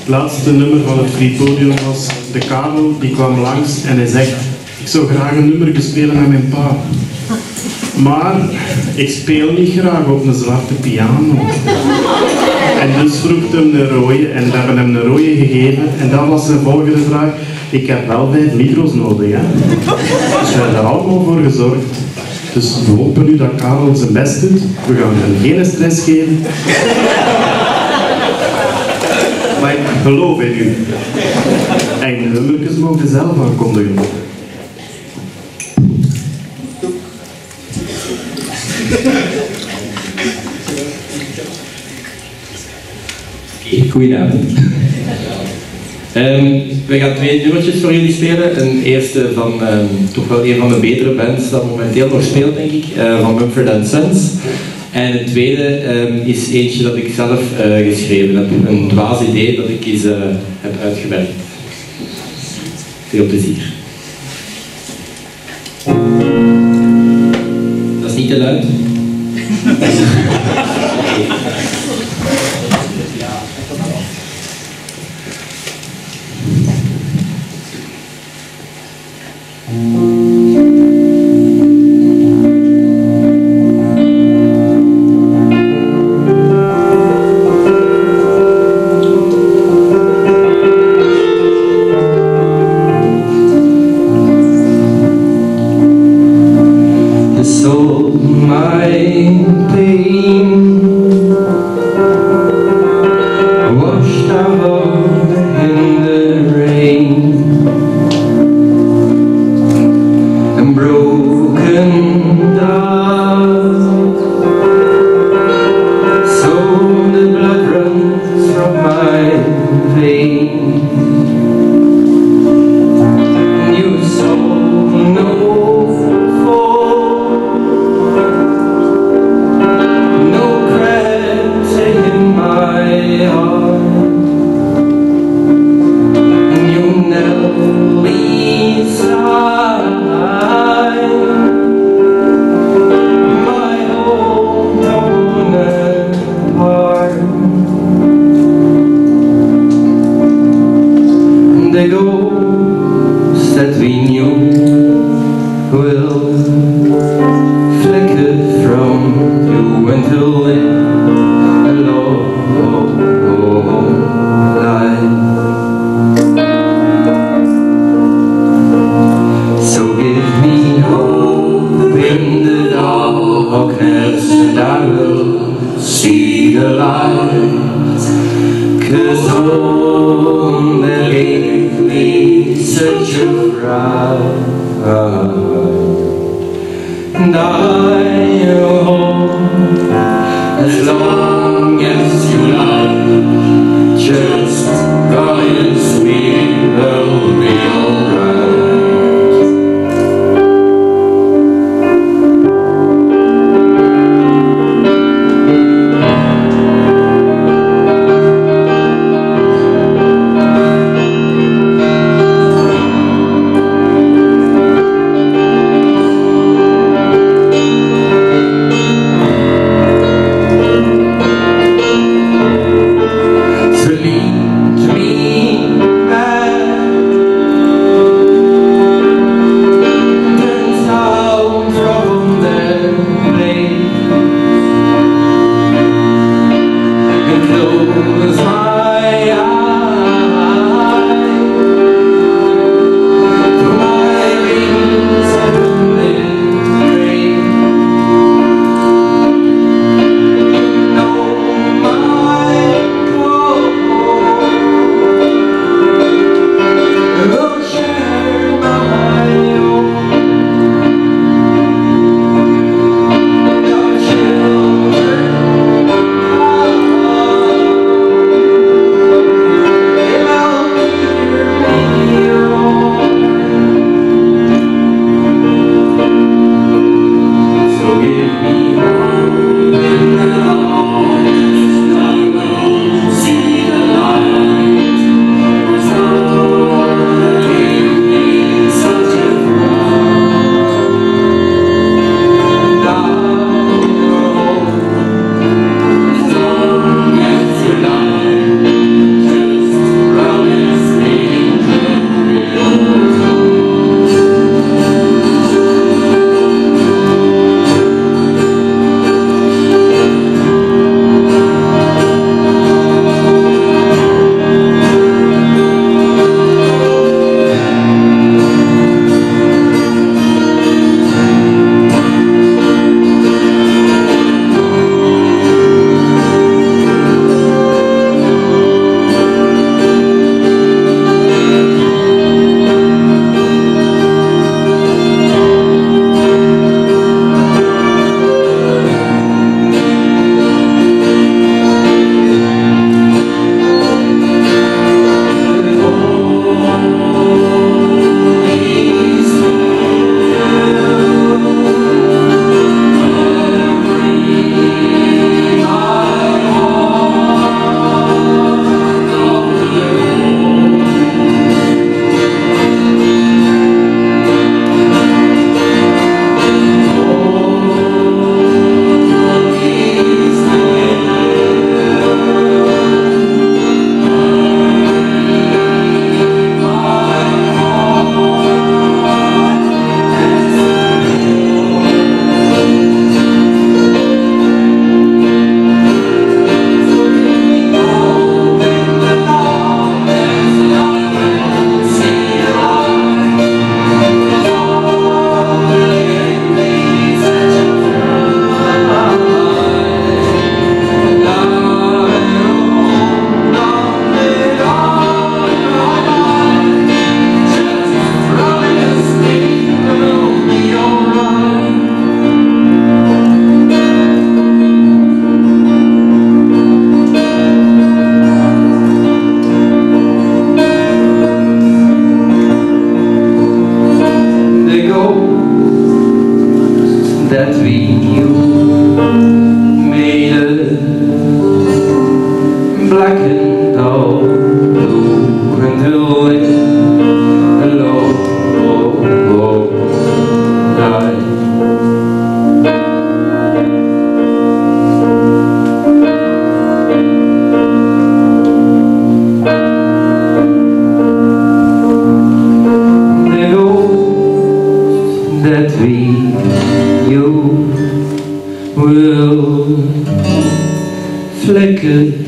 Het laatste nummer van het Free Podium was de Karel, die kwam langs en hij zegt: ik zou graag een nummer spelen met mijn pa. Maar ik speel niet graag op een zwarte piano. En dus vroeg hem een rode en we hebben hem een rode gegeven. En dat was zijn volgende vraag: ik heb wel 5 micro's nodig, hè? Dus we hebben er allemaal voor gezorgd. Dus we hopen nu dat Karel zijn best doet. We gaan hem geen stress geven. Maar ik geloof in u. En de nummertjes mogen zelf aankondigen. Goedenavond. We gaan 2 nummertjes voor jullie spelen. Een eerste van toch wel een van de betere bands dat momenteel nog speelt, denk ik, van Mumford & Sons. En het tweede is eentje dat ik zelf geschreven heb. Een dwaas idee dat ik eens heb uitgewerkt. Veel plezier. Dat is niet te luid.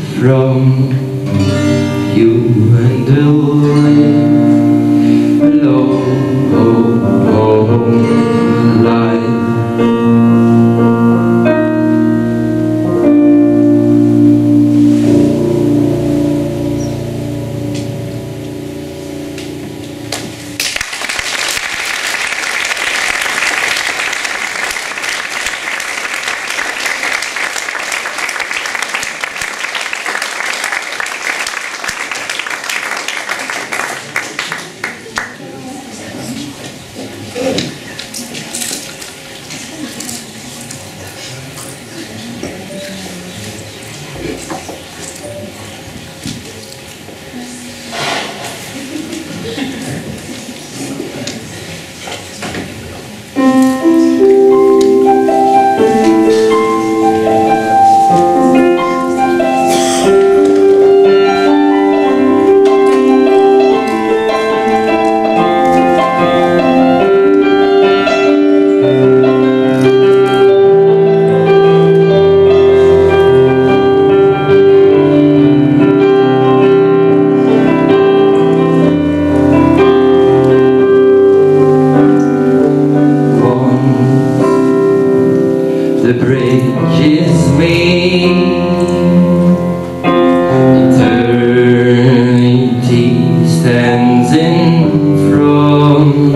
from you and will live a long life. The bridge is made, eternity stands in front.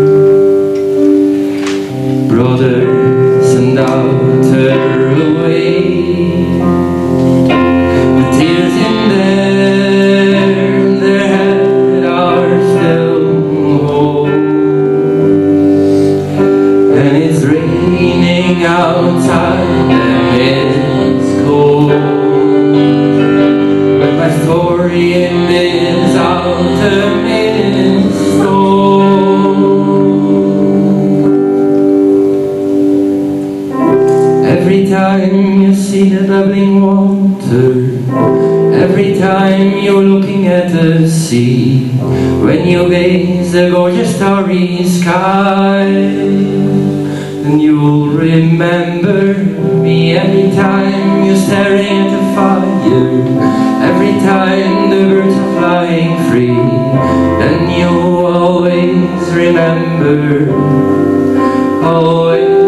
Brothers and daughter away, the tears in their head are still whole, and it's raining outside and it's cold, but my story in this autumn is told. Every time you see the bubbling water, every time you're looking at the sea, when you gaze the gorgeous starry sky, and you'll remember me. Every time you're staring at the fire, every time the birds are flying free, then you always remember, always